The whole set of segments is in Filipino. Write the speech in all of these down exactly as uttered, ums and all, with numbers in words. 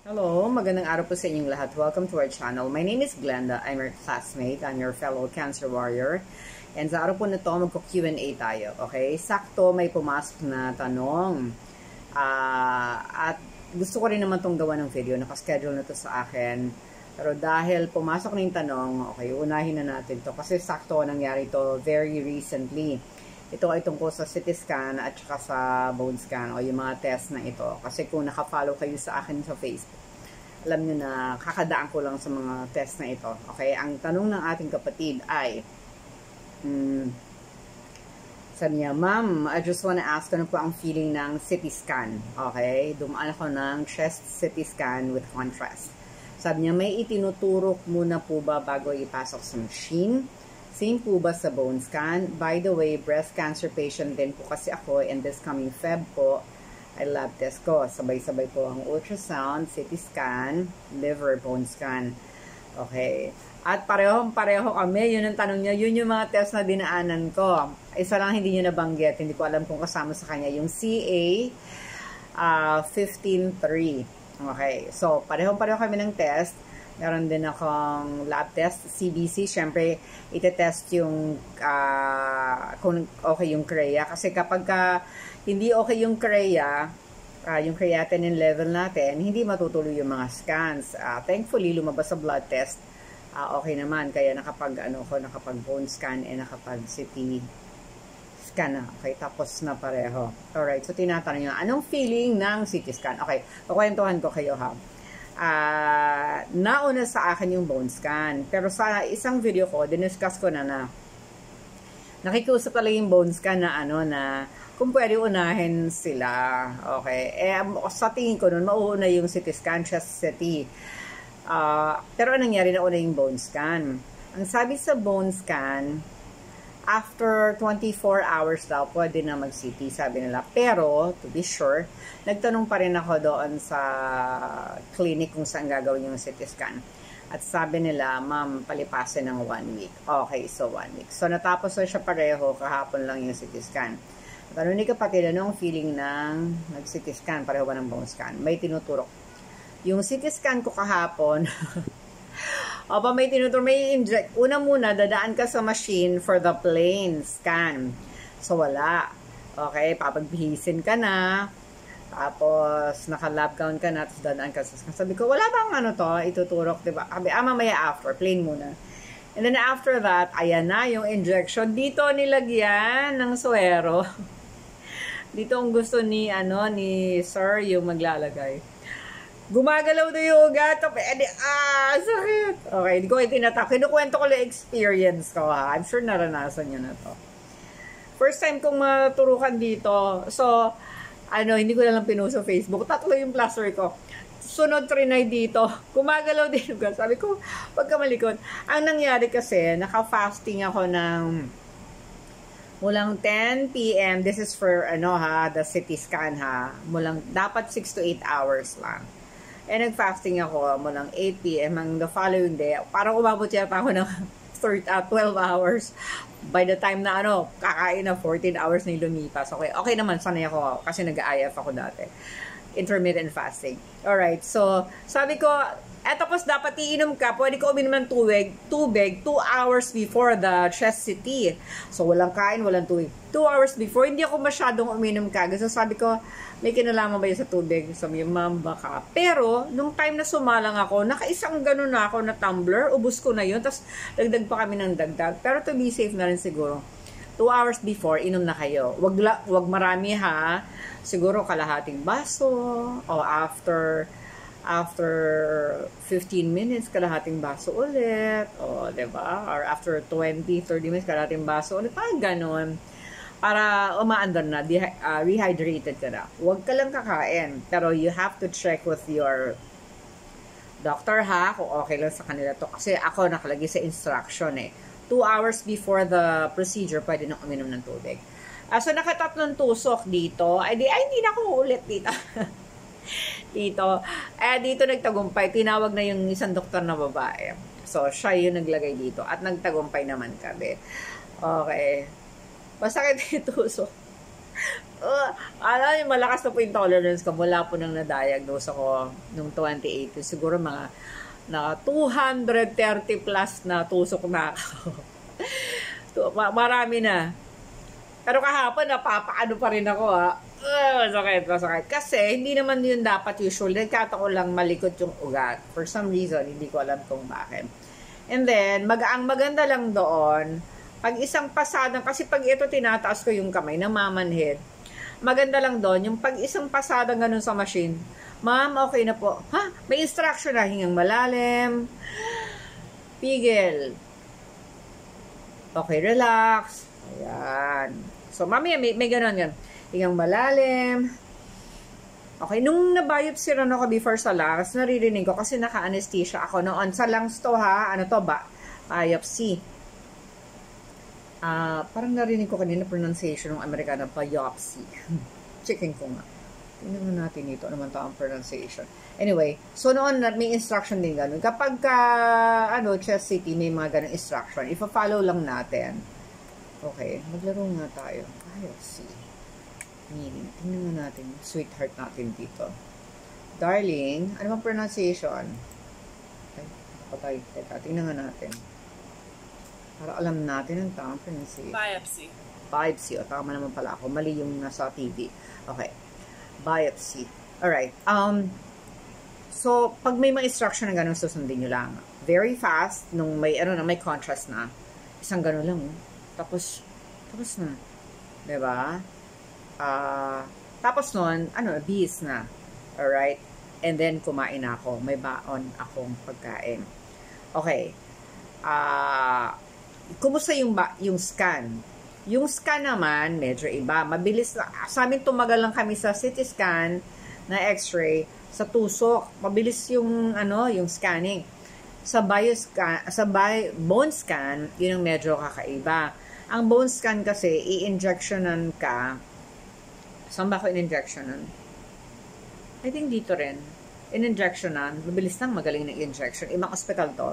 Hello, magandang araw po sa inyong lahat. Welcome to our channel. My name is Glenda. I'm your classmate. I'm your fellow cancer warrior. And sa araw po na ito, magko-Q and A tayo. Okay? Sakto, may pumasok na tanong. Uh, at gusto ko rin naman itong gawa ng video. Nakaschedule na ito sa akin. Pero dahil pumasok na yung tanong, okay, unahin na natin to. Kasi sakto nangyari to very recently. Ito ay tungkol sa C T scan at saka sa bone scan o yung mga test na ito. Kasi kung naka-follow kayo sa akin sa Facebook, alam nyo na kakadaan ko lang sa mga test na ito. Okay? Ang tanong ng ating kapatid ay, hmm, sabi niya, Ma'am, I just wanna ask ano po ang feeling ng C T scan. Okay? Dumaan ako ng chest C T scan with contrast. Sabi niya, may itinuturok muna po ba bago ipasok sa machine? Same po ba sa bone scan? By the way, breast cancer patient din po kasi ako, and this coming Feb po, ay lab test ko. Sabay-sabay po ang ultrasound, C T scan, liver, bone scan. Okay. At parehong-pareho kami. Yun ang tanong niya. Yun yung mga test na dinaanan ko. Isa lang hindi niya nabanggit. Hindi ko alam kung kasama sa kanya. Yung C A uh, fifteen three. Okay. So, parehong-pareho kami ng test. Meron din akong lab test, C B C. Siyempre, ite-test yung uh, kung okay yung C R E A. Kasi kapag ka, hindi okay yung C R E A, uh, yung creatinine level natin, hindi matutuloy yung mga scans. Uh, thankfully, lumabas sa blood test. Uh, okay naman. Kaya nakapag, ano ko, nakapag bone scan and nakapag C T scan na. Okay, tapos na pareho. Alright, so tinatanong nyo, anong feeling ng C T scan? Okay, kukwentuhan ko kayo ha. Uh, nauna sa akin yung bone scan. Pero sa isang video ko, diniscuss ko na na nakikiusap talaga yung bone scan na ano na kung pwede unahin sila. Okay. Eh, sa tingin ko nun, mauuna yung C T scan, chest C T. Uh, pero anong nangyari na una yung bone scan? Ang sabi sa bone scan, after twenty-four hours daw, pwede na mag-C T, sabi nila. Pero, to be sure, nagtanong pa rin ako doon sa clinic kung saan gagawin yung C T scan. At sabi nila, ma'am, palipasin ng one week. Okay, so one week. So, natapos na siya pareho, kahapon lang yung C T scan. Tanong ni kapatid, ano ang feeling ng nag-C T scan? Pareho ba ng bone scan? May tinuturok. Yung C T scan ko kahapon, opa, may tinuturo, may inject. Una muna, dadaan ka sa machine for the plain scan. So, wala. Okay, papagbihisin ka na. Tapos, naka-lab gown ka na. Tapos, dadaan ka sa scan. Sabi ko, wala bang ano to? Ituturok, diba? Sabi, ah, mamaya after. Plain muna. And then, after that, ayan na yung injection. Dito, nilagyan ng suero. Dito ang gusto ni, ano, ni sir, yung maglalagay. Gumagalaw na yung ugat. Eh, ah, sakit. Okay, hindi ko itinatak. Kinukwento ko lang experience ko, ha. I'm sure naranasan nyo na to. First time kong maturukan dito. So, ano, hindi ko na lang pinuso Facebook. Tatlo yung plaster ko. Sunod trinay dito. Gumagalaw din yung ugat. Sabi ko, pagka malikot. Ang nangyari kasi, naka-fasting ako ng mulang ten P M This is for, ano ha, the C T scan ha. Mulang, dapat six to eight hours lang. Eh, nag-fasting ako mulang eight P M ang the following day. Parang umabot yata ako ng twelve hours. By the time na ano, kakain na fourteen hours na yung lumipas. Okay, okay naman, sanay ako kasi nag-I F ako dati. Intermittent fasting. Alright, so sabi ko, eh tapos dapat iinom ka, pwede ko uminom ng tubig, tubig, two hours before the chest C T. So walang kain, walang tubig. two hours before, hindi ako masyadong uminom ka. So sabi ko, may kinalaman ba yun sa tubig? Sabi yung ma'am, baka. Pero, nung time na sumalang ako, nakaisang ganun na ako na tumbler, ubus ko na yun, tapos dagdag pa kami ng dagdag. Pero to be safe na rin siguro, two hours before, inom na kayo. Wag, wag marami ha, siguro kalahating baso, o after, after fifteen minutes, kalahating baso ulit, o diba? Or after twenty, thirty minutes, kalahating baso ulit, parang ganun. Para umaandar na, uh, rehydrated ka na. Huwag ka lang kakain. Pero you have to check with your doctor ha, kung okay lang sa kanila to. Kasi ako nakalagay sa instruction eh. Two hours before the procedure, pwede na uminom ng tubig. Uh, so, nakatatlong tusok dito. Ay, di, ay hindi na ako ulit dito. dito. Eh, dito nagtagumpay. Tinawag na yung isang doktor na babae. So, siya yung naglagay dito. At nagtagumpay naman kami. Okay. Masakit yung tusok. Uh, ano, yung malakas na po yung tolerance ko mula po nang na-diagnose ako nung twenty eighteen. Siguro mga na two hundred thirty plus na tusok na ako. Marami na. Pero kahapon, napapaano pa rin ako, ha. Uh, masakit, masakit. Kasi, hindi naman yun dapat usual. Nagkataon lang malikot yung ugat. For some reason, hindi ko alam kung bakit. And then, mag ang maganda lang doon, pag isang pasadang, kasi pag ito tinataas ko yung kamay, namamanhid, maganda lang doon, yung pag isang pasadang ganun sa machine, ma'am, okay na po. Ha? May instruction na, hingang malalim, pigil. Okay, relax. Ayan. So, mamaya, may, may ganun yan. Hingang malalim. Okay, nung na-biopsy rin ako before sa lungs, naririnig ko kasi naka-anesthesia ako noon. Sa lungs to ha, ano to ba? Biopsy. Ah, uh, parang narinig ko kanina pronunciation ng Amerikana, biopsy. Checking ko nga. Tingnan natin dito naman to ang pronunciation. Anyway, so noon may instruction din ganun. Kapag ka, ano, chest C T, may mga ganun instruction. Ipa-follow lang natin. Okay, maglaro nga tayo. Biopsy. Meaning, tingnan natin, sweetheart natin dito. Darling, ano bang pronunciation? Okay, patay. Teka, tingnan natin. Para alam natin ang tamang pronunciation. Biopsy. Biopsy. O, tama naman pala ako. Mali yung nasa T V. Okay. Biopsy. Alright. Um, so, pag may mga instruction na gano'n, susundin nyo lang. Very fast, nung may, ano na, may contrast na. Isang gano'n lang. Tapos, tapos na. Diba? Uh, tapos nun, ano, bis na. Alright? And then, kumain ako. May baon akong pagkain. Okay. Ah, uh, kumusta yung, ba, yung scan? Yung scan naman, medyo iba. Mabilis na. Sa amin, tumagal lang kami sa C T scan na x-ray sa tusok. Mabilis yung, ano, yung scanning. Sa bioscan, sa bi bone scan, yun ang medyo kakaiba. Ang bone scan kasi, i-injectionan ka. Saan ba ako in-injectionan? I think dito rin. In-injectionan. Mabilis lang, magaling na injection. Ibang hospital to.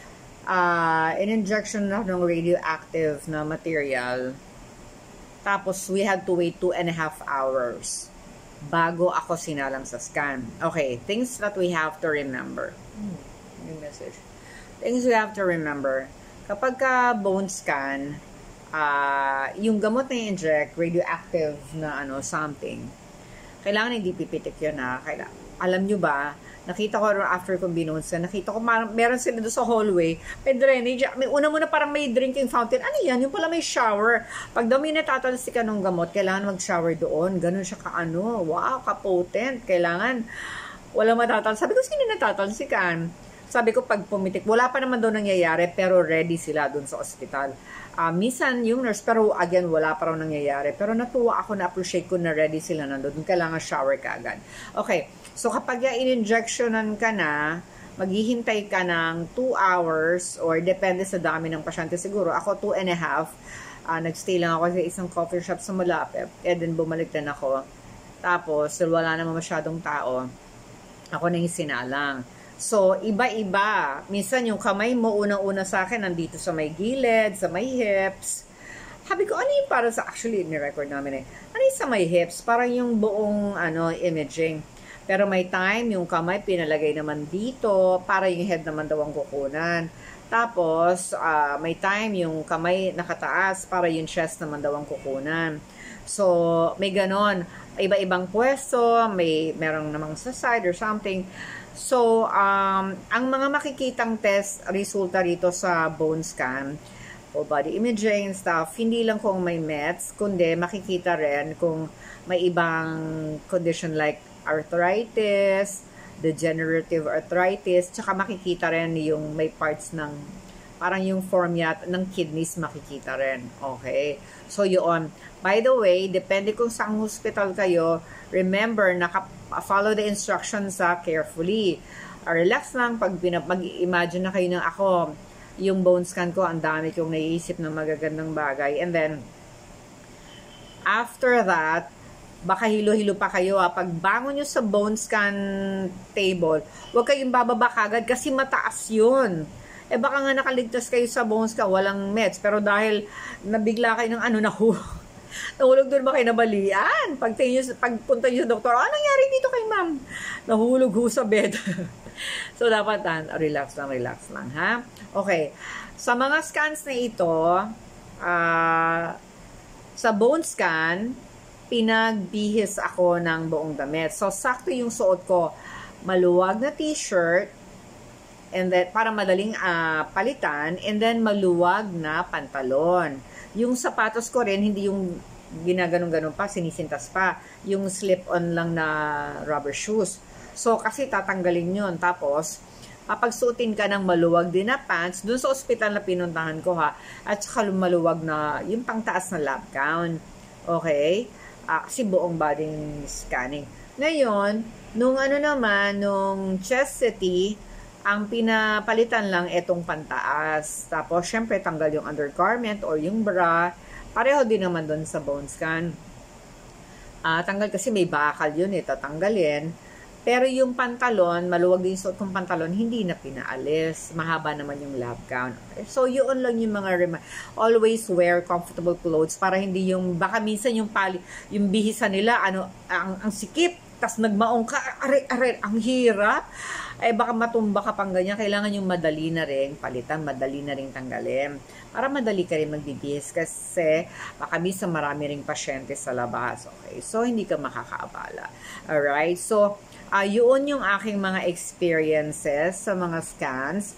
Uh, in-injection na ng radioactive na material. Tapos, we had to wait two and a half hours bago ako sinalang sa scan. Okay, things that we have to remember. Hmm, yung message. Things we have to remember. Kapag ka bone scan, uh, yung gamot na i-inject, radioactive na ano, something, kailangan hindi pipitik yun ha. Kailangan, alam nyo ba, nakita ko after kong binunsa, nakita ko mar meron sila doon sa hallway, may drainage, may una muna parang may drinking fountain. Ano yan? Yung pala may shower. Pag daw may natatalsikan ng gamot, kailangan mag-shower doon. Ganun siya kaano. Wow, kapotent. Kailangan wala matatal. Sabi ko, sino natatalsikan? Sabi ko, pag pumitik, wala pa naman daw nangyayari, pero ready sila doon sa ospital. Uh, minsan, yung nurse, pero again, wala pa raw nangyayari. Pero natuwa ako, na-appreciate ko na ready sila nandun. Kailangan shower ka agad. Okay. So, kapag in-injectionan ka na, maghihintay ka ng two hours or depende sa dami ng pasyente siguro. Ako, two and a half. Uh, nagstay lang ako sa isang coffee shop sa malapit. And then, bumalik din ako. Tapos, wala naman masyadong tao. Ako na yung sinalang. So, iba-iba. Minsan, yung kamay mo, unang-una sa akin, nandito sa may gilid, sa may hips. Sabi ko, ano yung para sa, actually, ni-record namin eh. Ano yung sa may hips? Parang yung buong, ano, imaging. Pero may time, yung kamay pinalagay naman dito, para yung head naman daw ang kukunan. Tapos, uh, may time, yung kamay nakataas, para yung chest naman daw ang kukunan. So, may ganon. Iba-ibang pwesto, may merong namang sa side or something. So, um, ang mga makikitang test, resulta rito sa bone scan, o body imaging stuff, hindi lang kung may mets, kundi makikita rin kung may ibang condition like arthritis, degenerative arthritis, tsaka makikita rin yung may parts ng, parang yung form yat ng kidneys makikita rin. Okay? So, yun. By the way, depende kung saan hospital kayo, remember, naka-follow the instructions sa carefully. Uh, relax lang, pag mag-imagine na kayo ng ako, yung bone scan ko, ang dami kong naiisip ng magagandang bagay. And then, after that, baka hilo-hilo pa kayo ha. Pag bangon nyo sa bone scan table, huwag kayong bababa kagad kasi mataas yun. Eh baka nga nakaligtas kayo sa bone scan, walang meds. Pero dahil nabigla kayo ng ano, nahu Nahulog doon ba kayo nabalian? Pagtingin nyo, pagpunta nyo sa doktor, ano nangyari dito kay ma'am? Nahulog ho sa bed. So, dapat tan, relax lang, relax lang, ha? Okay. Sa mga scans na ito, uh, sa bone scan, pinagbihis ako ng buong damit. So, sakto yung suot ko. Maluwag na t-shirt, and then, para madaling uh, palitan, and then maluwag na pantalon. Yung sapatos ko rin, hindi yung ginaganon-ganon pa, sinisintas pa. Yung slip-on lang na rubber shoes. So, kasi tatanggalin yun. Tapos, papagsuotin ka ng maluwag din na pants dun sa ospital na pinuntahan ko, ha. At saka maluwag na, yung pangtaas na lab gown. Okay? Uh, kasi buong body scanning. Ngayon, nung ano naman, nung chest city, ang pinapalitan lang itong pantaas. Tapos, syempre, tanggal yung undergarment or yung bra. Pareho din naman dun sa bone scan. Uh, tanggal kasi may bakal yun, eh, tatanggalin. Pero yung pantalon, maluwag din suot kong pantalon, hindi na pinaalis. Mahaba naman yung lab gown. So, yun lang yung mga remind. Always wear comfortable clothes para hindi yung, baka minsan yung pali, yung bihisa nila, ano, ang, ang sikip, tas nagmaong ka, are, are, ang hirap. Eh, baka matumba ka pang ganyan. Kailangan yung madali na rin palitan, madali na rin tanggalin. Para madali ka rin magbibihis kasi baka minsan marami ring pasyente sa labas. Okay? So, hindi ka makakaabala. Alright? So, Uh, yun yung aking mga experiences sa mga scans.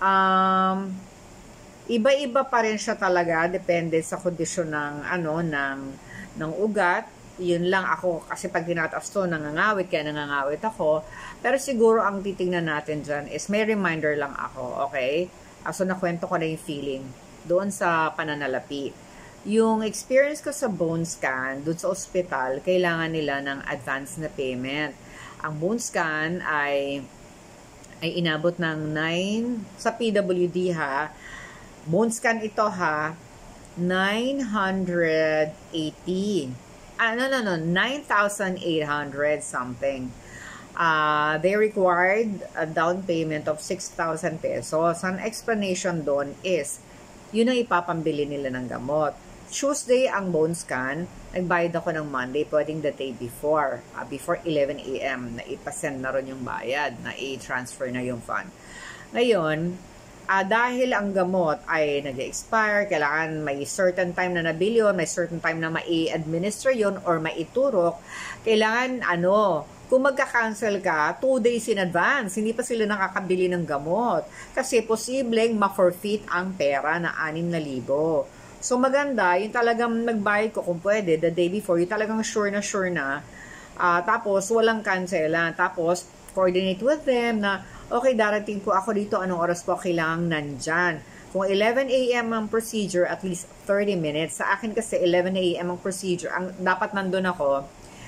Um, iba-iba pa rin siya talaga, depende sa kondisyon ng, ano, ng, ng ugat. Yun lang ako, kasi pag tinataas to, nangangawit, kaya nangangawit ako. Pero siguro ang titingnan natin dyan is may reminder lang ako, okay? Uh, so, nakwento ko na yung feeling doon sa pananalapi. Yung experience ko sa bone scan, doon sa ospital, kailangan nila ng advance na payment. Ang bone scan ay ay inabot ng nine sa P W D, ha. Bone scan ito, ha, nine hundred eighty. Ah, no, no, no, nine thousand eight hundred something. Uh, they required a down payment of six thousand pesos. Ang explanation doon is, yun ang ipapambili nila ng gamot. Tuesday ang bone scan, nagbayad ako ng Monday, pwedeng the day before, uh, before eleven A M na ipasend na ron yung bayad, na i-transfer na yung fund. Ngayon, uh, dahil ang gamot ay nag-expire, kailangan may certain time na nabili yun, may certain time na mai-administer yun or maiturok, kailangan ano, kung magka-cancel ka, two days in advance, hindi pa sila nakakabili ng gamot. Kasi posibleng ma-forfeit ang pera na anim na libo. So, maganda, yung talagang nagbayad ko kung pwede, the day before, yung talagang sure na sure na, uh, tapos walang cancelan, tapos coordinate with them na, okay, darating po ako dito, anong oras po kailangang nandyan. Kung eleven A M ang procedure, at least thirty minutes. Sa akin kasi eleven A M ang procedure, ang dapat nandun ako,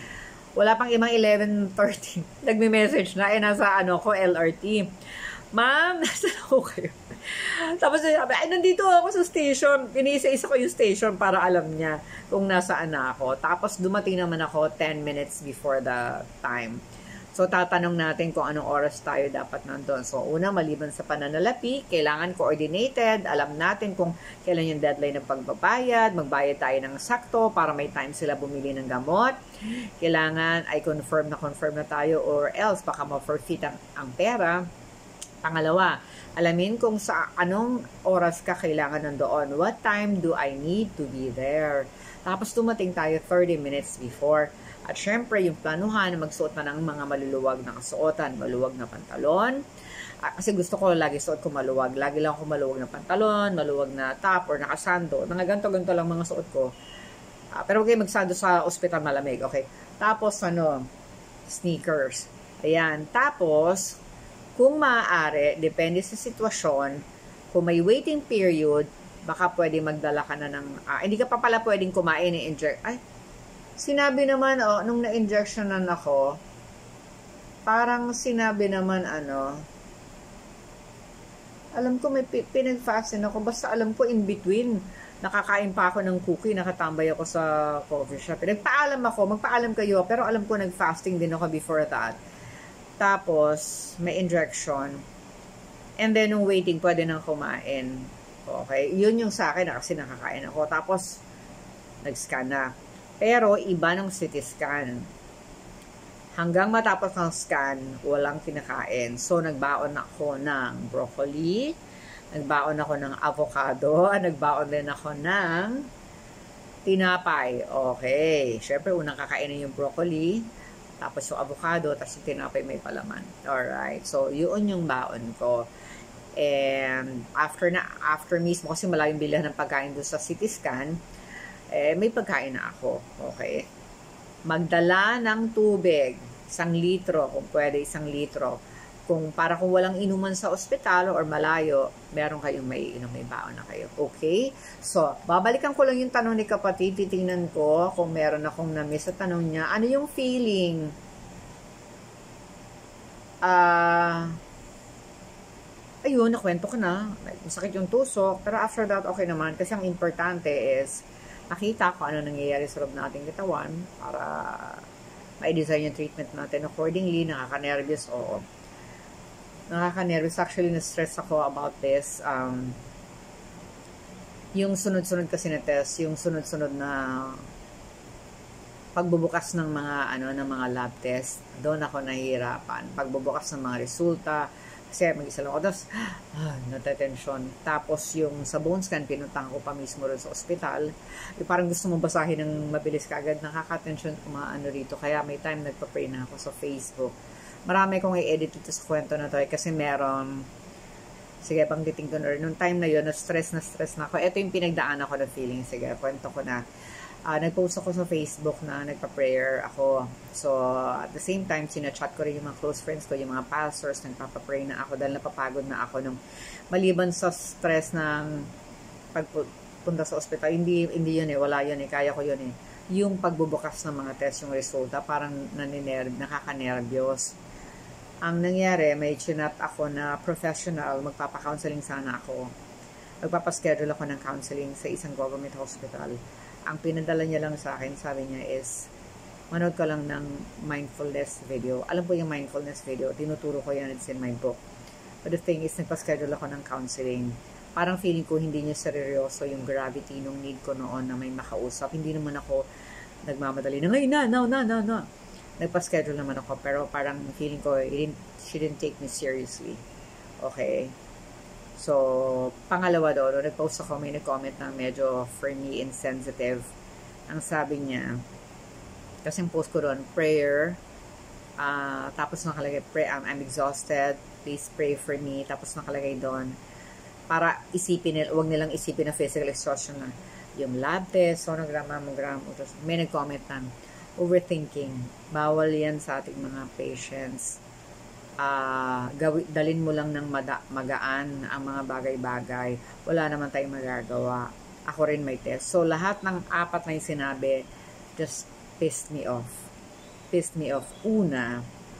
wala pang imang eleven thirty, nagme-message na, eh, nasa ano ko, L R T. Ma'am, nasan ako kayo? Tapos sabi, ay, nandito ako sa station. Pinisa-isa ko yung station para alam niya kung nasaan na ako. Tapos dumating naman ako ten minutes before the time. So, tatanong natin kung anong oras tayo dapat nandun. So, una, maliban sa pananalapi, kailangan coordinated. Alam natin kung kailan yung deadline ng pagbabayad. Magbayad tayo ng sakto para may time sila bumili ng gamot. Kailangan ay confirm na confirm na tayo or else baka ma-forfeit ang, ang pera. Pangalawa, alamin kung sa anong oras ka kailangan nandoon. What time do I need to be there? Tapos dumating tayo thirty minutes before. At syempre, yung planuhan na magsuot na ng mga maluluwag na kasuotan, maluwag na pantalon. Kasi gusto ko lagi suot ko maluwag. Lagi lang ako maluwag na pantalon, maluwag na top or nakasando. Nangaganto-ganto lang mga suot ko. Uh, pero okay, magsando sa ospital malamig. Okay. Tapos, ano, sneakers. Ayan. Tapos, kung maaari, depende sa sitwasyon, kung may waiting period, baka pwede magdala ka na ng, ah, hindi ka pa pala pwedeng kumain, i-inject. Ay, sinabi naman, oh, nung na-injectionan ako, parang sinabi naman, ano, alam ko may pinag-fasting ako, basta alam ko in between, nakakain pa ako ng cookie, nakatambay ako sa coffee shop. Nagpaalam ako, magpaalam kayo, pero alam ko nag-fasting din ako before that. Tapos, may injection. And then, nung waiting, pwede nang kumain. Okay? Yun yung sa akin, kasi nakakain ako. Tapos, nag-scan na. Pero, iba ng C T scan. Hanggang matapos ng scan, walang kinakain. So, nagbaon ako ng broccoli, nagbaon ako ng avocado, nagbaon din ako ng tinapay. Okay. Siyempre, unang kakainin yung broccoli, tapos yung avocado, tapos yung tinapay may palaman. Alright. So, yun yung baon ko. And, after na, after mismo, kasi malayong bilihan ng pagkain doon sa C T scan, eh, may pagkain na ako. Okay. Magdala ng tubig, isang litro, kung pwede isang litro. Kung para kung walang inuman sa ospital or malayo, meron kayong may inom, may baon na kayo. Okay? So, babalikan ko lang yung tanong ni kapatid. Titingnan ko kung meron akong na-miss sa tanong niya. Ano yung feeling? Ah... Uh, ayun, nakwento ko na. Masakit yung tusok. Pero after that, okay naman. Kasi ang importante is nakita ko ano nangyayari sa loob ng ating katawan para ma-design yung treatment natin accordingly. Nakaka-nervous, oo. Nakaka-nervous. Actually, na-stress ako about this. Um, yung sunod-sunod kasi na test, yung sunod-sunod na pagbubukas ng mga ano ng mga lab test, doon ako nahihirapan. Pagbubukas ng mga resulta, kasi mag-isa lang ako, tapos, ah, natatensyon. Tapos, yung sa bone scan, pinuntahan ko pa mismo rin sa ospital. Yung parang gusto mong basahin ng mabilis kaagad, nakaka-tension kumaano rito. Kaya may time nagpa-pray na ako sa Facebook. Marami kong i-edit ito sa kwento na to, eh, kasi meron, sige, banggiting ko na rin. Noong time na yun, na-stress na stress na ako. Ito yung pinagdaan ako ng feeling. Sige, kwento ko na. Uh, nag-post ako sa Facebook na nagpa-prayer ako. So, at the same time, sinachat ko rin yung mga close friends ko, yung mga pastors, nagpapa-pray na ako dahil napapagod na ako nung maliban sa stress ng pagpunta sa ospital. Hindi, hindi yun eh, wala yun eh, kaya ko yun eh. Yung pagbubukas ng mga test, yung resulta, parang naniner nakaka-nervyos. Ang nangyari, may chinat ako na professional, magpapa-counseling sana ako. Magpapaschedule ako ng counseling sa isang government hospital. Ang pinadala niya lang sa akin, sabi niya is, manood ka lang ng mindfulness video. Alam po yung mindfulness video, tinuturo ko yan, it's in my book. But the thing is, nagpa-schedule ako ng counseling. Parang feeling ko hindi niya seryoso yung gravity nung need ko noon na may makausap. Hindi naman ako nagmamadali na, ngayon na, no, no, no, no. Nagpa-schedule naman ako, pero parang feeling ko, it didn't, she didn't take me seriously. Okay? So, pangalawa doon, nag-post ako, may nag-comment na medyo for me insensitive. Ang sabi niya, kasi yung post ko doon, prayer, uh, tapos nakalagay, pray, um, I'm exhausted, please pray for me, tapos nakalagay doon, para isipin nila, huwag nilang isipin na physical exhaustion na, yung lab test, sonogram, mammogram, may nag-comment na, overthinking, bawal yan sa ating mga patients. Uh, gawi, dalin mo lang ng mada, magaan ang mga bagay-bagay. Wala naman tayong magagawa. Ako rin may test. So, lahat ng apat na yung sinabi, just pissed me off. Pissed me off. Una,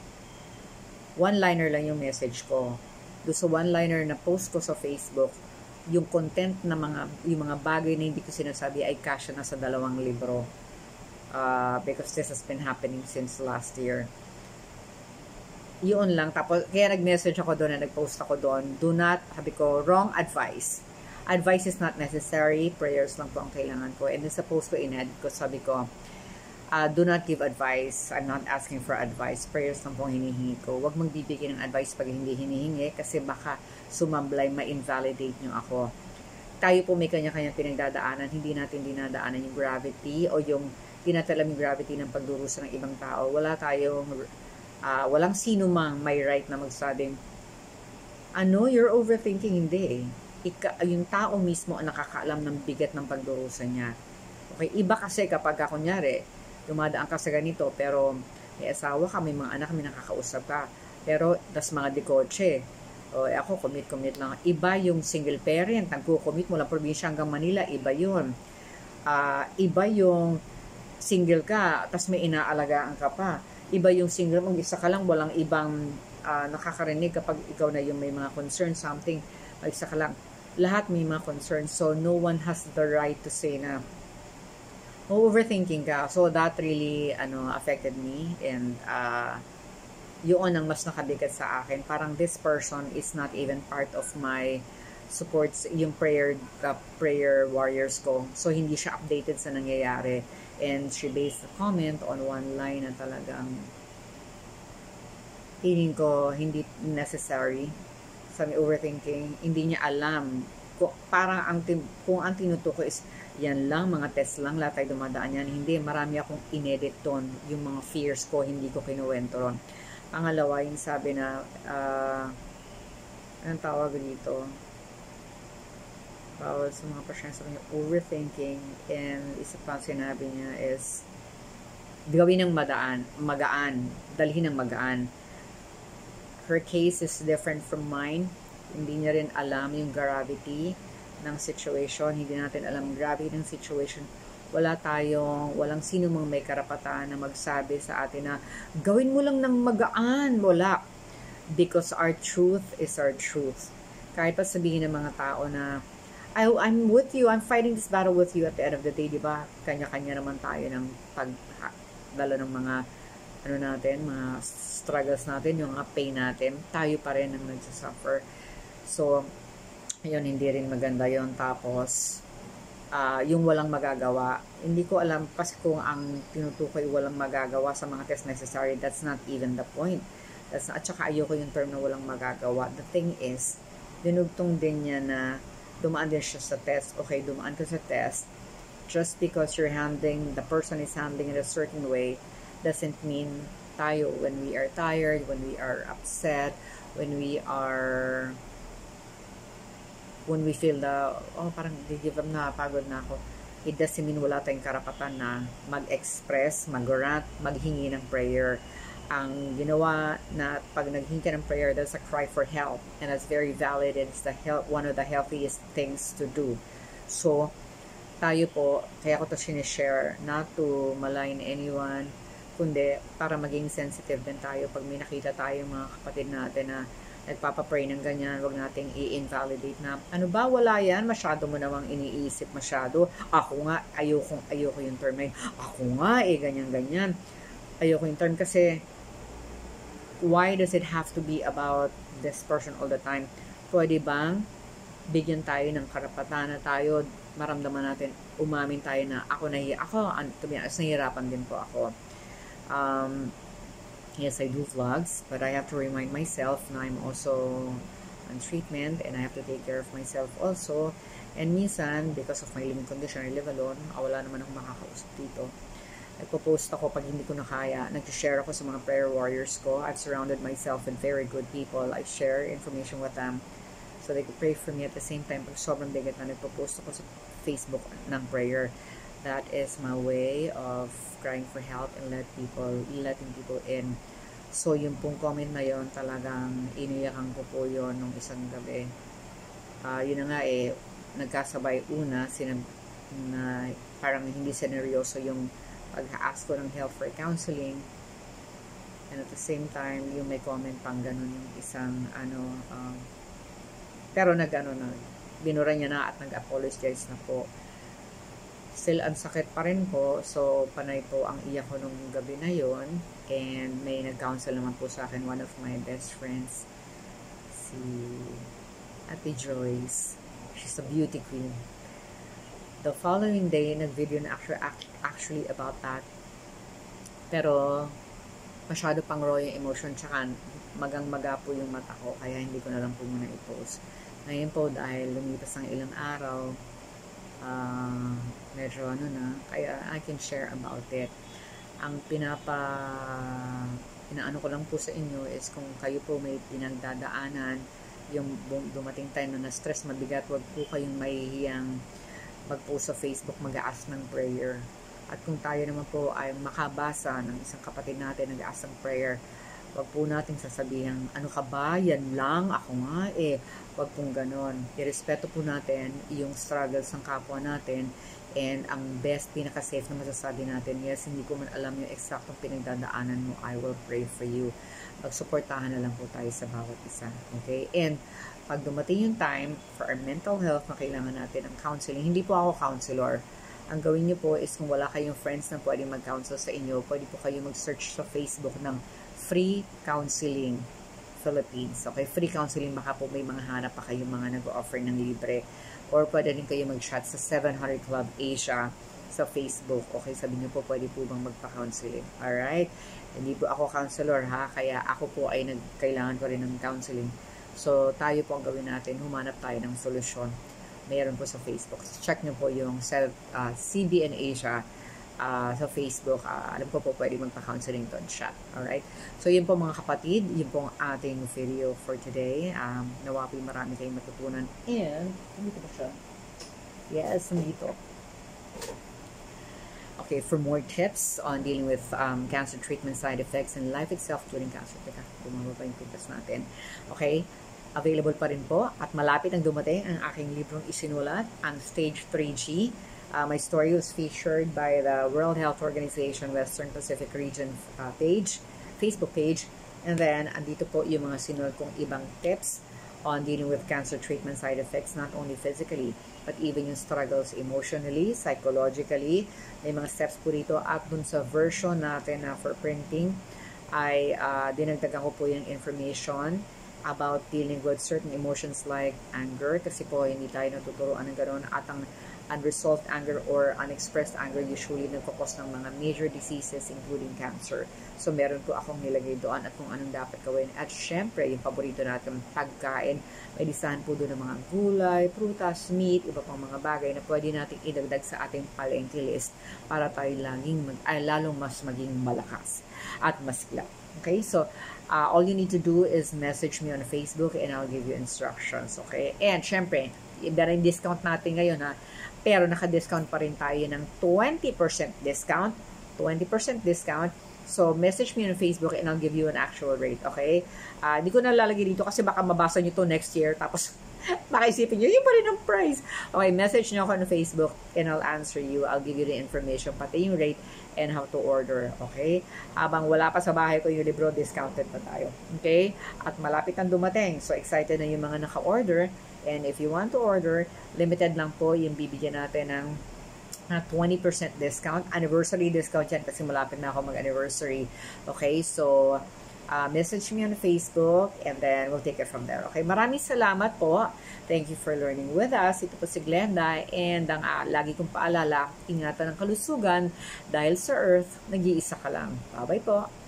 one-liner lang yung message ko. Doon sa one-liner na post ko sa Facebook, yung content na mga, yung mga bagay na hindi ko sinasabi ay kasya na sa dalawang libro. Uh, because this has been happening since last year. Yun lang. Tapos, kaya nag-message ako doon na nag-post ako doon. Do not, sabi ko, wrong advice. Advice is not necessary. Prayers lang po ang kailangan ko. And then sa post ko, in-edit ko, sabi ko, uh, do not give advice. I'm not asking for advice. Prayers lang po ang hinihingi ko. Huwag magbibigay ng advice pag hindi hinihingi kasi baka sumamblay, ma-invalidate nyo ako. Tayo po may kanya-kanyang pinagdadaanan. Hindi natin dinadaanan yung gravity o yung tinatalam yung gravity ng pagdurusa ng ibang tao. Wala tayong Uh, walang sino mang may right na magsabing, ano, you're overthinking. Hindi eh. Ika, yung tao mismo ang nakakaalam ng bigat ng pagdurusa niya. Okay, iba kasi kapag, kunyari, dumadaan ka sa ganito, pero may asawa ka, may mga anak, may nakakausap ka. Pero, das mga dekotse. O, eh, ako, commit-commit lang. Iba yung single parent, nagko-commit mula probinsya hanggang Manila, iba yun. Uh, iba yung single ka, tas may inaalagaan ka pa. Iba yung single, mag-isa ka lang, walang ibang uh, nakakarinig kapag ikaw na yung may mga concern, something, mag-isa ka lang. Lahat may mga concerns, so no one has the right to say na overthinking ka. So that really ano affected me, and uh, yun ang mas nakabigat sa akin. Parang this person is not even part of my supports yung prayer uh, prayer warriors ko. So hindi siya updated sa nangyayari, and she based the comment on one line na talagang feeling ko hindi necessary. Sabi, overthinking, hindi niya alam kung, parang ang kung ang tinutukoy is yan lang, mga test lang, lahat tayo dumadaan yan. Hindi, marami akong inedit doon. Yung mga fears ko, hindi ko kinuwento ron. Pangalawa, yung sabi na, uh, anong tawag dito? Bawal sa mga pasyente, sabi niya, overthinking. And isa pa sinabi niya is, gawin ng madaan, magaan, dalhin ng magaan. Her case is different from mine. Hindi niya rin alam yung gravity ng situation, hindi natin alam grabe ng situation. Wala tayong, walang sino mang may karapatan na magsabi sa atin na gawin mo lang ng magaan. Wala. Because our truth is our truth. Kahit pa sabihin ng mga tao na I, I'm with you, I'm fighting this battle with you, at the end of the day, di ba? Kanya-kanya naman tayo ng pagdala ng mga ano natin, mga struggles natin, yung mga pain natin. Tayo pa rin ang nagsasuffer. So, yun, hindi rin maganda yon. Tapos, uh, yung walang magagawa, hindi ko alam kasi kung ang tinutukoy walang magagawa sa mga test necessary, that's not even the point. That's not, at saka ayoko yung term na walang magagawa. The thing is, dinugtong din niya na dumaan din siya sa test. Okay, dumaan ka sa test. Just because you're handling, the person is handling in a certain way, doesn't mean tayo, when we are tired, when we are upset, when we are when we feel the, oh, parang give up na, pagod na ako, it doesn't mean wala tayong karapatan na mag-express, mag-rant, maghingi ng prayer. Ang ginawa na pag naghingi ka ng prayer, that's a cry for help, and that's very valid. It's the help, one of the healthiest things to do. So, tayo po, kaya ko ito sinishare, not to malign anyone, kundi para maging sensitive din tayo pag may nakita tayo mga kapatid natin na nagpapapray ng ganyan, wag nating i-invalidate na, ano ba, wala yan, masyado mo namang iniisip masyado, ako nga, ayoko, ayoko yung term na yun, ako nga, eh, ganyan-ganyan, ayoko yung term kasi, why does it have to be about this person all the time? Pwede bang bigyan tayo ng karapatan na tayo, maramdaman natin, umamin tayo na, ako na, ako, to be honest, nahihirapan din po ako. Um, Yes, I do vlogs, but I have to remind myself na I'm also on treatment and I have to take care of myself also. And minsan, because of my living condition, I live alone, wala naman akong makakausap dito. Nagpo-post ako pag hindi ko na kaya. Nag-share ako sa mga prayer warriors ko. I've surrounded myself with very good people. I share information with them so they can pray for me. At the same time, pag sobrang bigat na, nagpo-post ako sa Facebook ng prayer. That is my way of crying for help and let people, letting people in. So, yung pong comment na yon, talagang iniyakan ko po yon nung isang gabi. Uh, yun na nga eh, nagkasabay una, sinab na parang hindi seneryoso yung pag-ask ko ng help for counseling. And at the same time, yung may comment pang ganun yung isang ano, um, pero nag-ano na, binura niya na at nag-apologize na po. Still, ang sakit pa rin po. So, panay po ang iyak ko nung gabi na yon. And may nag-counsel naman po sa akin, one of my best friends, si Ate Joyce. She's a beauty queen. The following day, nag-video na actually, actually about that. Pero, masyado pang raw yung emotion, tsaka magang-maga po yung mata ko, kaya hindi ko na lang po muna i-post. Ngayon po, dahil lumipas ng ilang araw, Uh, medyo ano na, kaya I can share about it. Ang pinapa inaano ko lang po sa inyo is kung kayo po may pinagdadaanan, yung dumating time na na-stress, mabigat, wag po kayong mahihiyang mag-post sa Facebook, mag-ask ng prayer. At kung tayo naman po ay makabasa ng isang kapatid natin nag-ask ng prayer, wag po natin sasabihin, ano ka ba, yan lang, ako nga eh. Wag pong ganon. Irespeto po natin yung struggles ng kapwa natin, and ang best, pinaka-safe na masasabi natin, yes, hindi ko man alam yung eksaktong pinagdadaanan mo, I will pray for you. Magsuportahan na lang po tayo sa bawat isa. Okay? And pag dumating yung time for our mental health na kailangan natin ang counseling, hindi po ako counselor. Ang gawin niyo po is kung wala kayong friends na pwede mag-counsel sa inyo, pwede po kayo mag-search sa Facebook ng free counseling. Philippines. Okay, free counseling, baka po may mga hanap pa kayong mga nag-offer ng libre. Or pwede rin kayo mag-chat sa seven hundred Club Asia sa Facebook. Okay, sabi niyo po, pwede po bang magpa-counseling. Alright? Hindi po ako counselor ha, kaya ako po ay nagkailangan ko rin ng counseling. So, tayo po ang gawin natin, humanap tayo ng solusyon. Mayroon po sa Facebook. So, check niyo po yung self, uh, C B N Asia uh, sa Facebook. Uh, alam ko po pwede magpa-counseling doon chat. Alright? So, yun po mga kapatid, yun po ang ating video for today. Um, nawa po marami kayong matutunan. And, nandito po siya. Yes, nandito. Okay, for more tips on dealing with um, cancer treatment side effects and life itself during cancer. Teka, bumaba pa yung pintas natin. Okay, available pa rin po at malapit ang dumating ang aking librong isinulat, ang Stage three G. Uh, my story was featured by the World Health Organization Western Pacific Region uh, page, Facebook page. And then, andito po yung mga sinulat kong ibang tips on dealing with cancer treatment side effects, not only physically, but even yung struggles emotionally, psychologically. May mga steps po dito. At dun sa version natin na for printing, ay uh, dinagdagan ko po yung information about dealing with certain emotions like anger. Kasi po, hindi tayo natuturuan ng gano'n. At ang unresolved anger or unexpressed anger usually nagkakos ng mga major diseases including cancer. So, meron po akong nilagay doon at kung anong dapat gawin. At syempre, yung paborito natin pagkain, may listahan po doon ng mga gulay, prutas, meat, iba pang mga bagay na pwede natin idagdag sa ating palengke list para tayo laging mag, ay, lalong mas maging malakas at masigla. Okay, so uh, all you need to do is message me on Facebook and I'll give you instructions. Okay, and syempre, iba rin discount natin ngayon ha. Pero naka-discount pa rin tayo ng twenty percent discount. twenty percent discount. So, message me on Facebook and I'll give you an actual rate, okay? Uh, di ko na lalagay dito kasi baka mabasa nyo to next year. Tapos, baka isipin nyo, yun pa rin ang price. Okay, message nyo ako on Facebook and I'll answer you. I'll give you the information, pati yung rate and how to order, okay? Habang wala pa sa bahay ko yung libro, discounted pa tayo, okay? At malapit ang dumating. So, excited na yung mga naka-order. And if you want to order, limited lang po yung bibigyan natin ng na twenty percent discount. Anniversary discount yan kasi malapit na ako mag-anniversary. Okay, so uh, message me on Facebook and then we'll take it from there. Okay, maraming salamat po. Thank you for learning with us. Ito po si Glenda and ang uh, lagi kong paalala, ingatan ng kalusugan dahil sa Earth, nag-iisa ka lang. Bye-bye po.